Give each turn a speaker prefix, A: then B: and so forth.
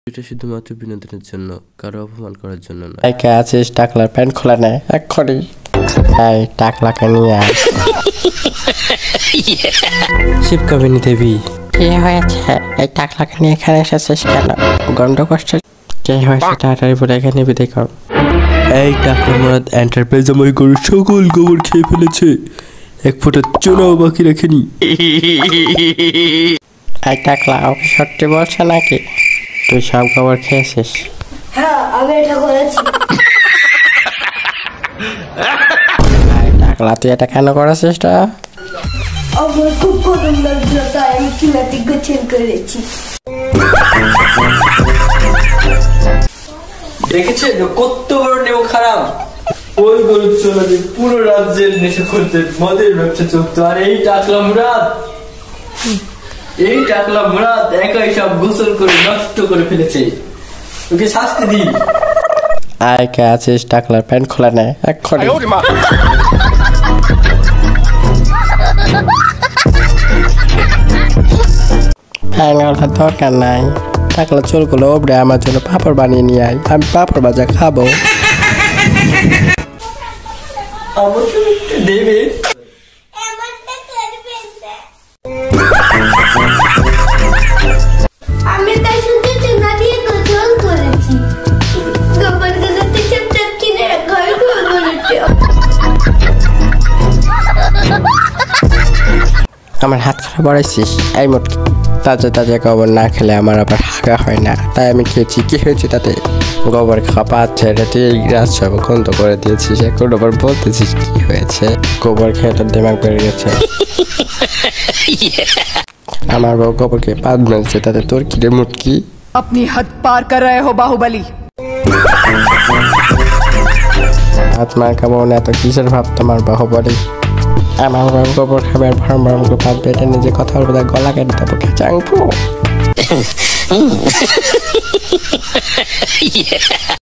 A: এটা শুধুমাত্র বিনোদনের জন্য, কারো অপমান করার জন্য না।
B: কে আছিস? টাকলার প্যান্ট খোলা নেই এক্ষুনি। এই টাকলাকে নিয়ে আয়। শিবকামিনী দেবী, কি হয়েছে? এই টাকলাকে নিয়ে এখানে এসেছিস কেন? গন্ড কষ্ট কে হয়েছে? তাড়াতাড়ি বলে এখানে বিদায় কর।
A: এই টাকলা মরাদ এন্টারপ্রাইজ আমার গরুর সকল গোবর খেয়ে ফেলেছে, এক ফোঁটা চুনাও বাকি রাখেনি।
B: এই টাকলা ওকে সত্যি বলছে নাকি? তুই সব গোবর খেয়েছিস?
C: হ্যাঁ, আমি এটা করেছি।
B: টাকলা তুই এটা কেন করেছিস?
C: আমার খুব গরম লাগছিল, তাই আমি চুলাতে গোছল করেছি।
D: দেখেছেন কত বড় নেও খারাপ? ওই গরুর চোলাতে পুরো রাজ্যের নেশা করতে মদের ব্যবসা চলতো, আর এই টাকলা মুরাদ একাই সব গোসল করে নষ্ট করে ফেলেছে। ওকে শাস্তি দিন।
B: আয় কে আছিস? টাকলার প্যান্ট খোলা নেই এক্ষুনি। প্যান্ট দরকার নাই। টাকলা চুলগুলো ওপরে আমার জন্য পাপড় বানিয়ে নিয়ে আয়, আমি পাপড় ভাজা খাবো।
D: আমাকে একটু দেবে?
C: আমি তাই শুধু চুনা দিয়ে গোছল করেছি। গোবর গুলোতে চাপটাপ কিনে ঘর করেছি।
B: আমার হাত খারাপ বাড়াইছিস? এই মোট তাজা তাজা গোবর না খেলে আমার আবার হাগা হয় না, তাই আমি খেয়েছি। কি হয়েছে তাতে? গোবর খাওয়া পাচ্ছে, এটা তুই রাত সব বন্ধ করে দিয়েছিস, এখন আবার বলতেছিস কি হয়েছে? গোবর খেয়ে তোর দিমাগ বেড়ে গেছে। আমার বউ গোবরকে পাত মেলছে, তাতে তোর কি রে মুটকি?
E: अपनी हद पार कर रहे हो बाहुबली।
B: হাত মার খাবো না তো কিসের ভাব তোমার বাহুবলী? আমার বউ গোবর খাবে আর ভরম ভরম করে পাত বেটে নিজে কথা বলবো, তার গলা কেটে দেবো খেচাংপু।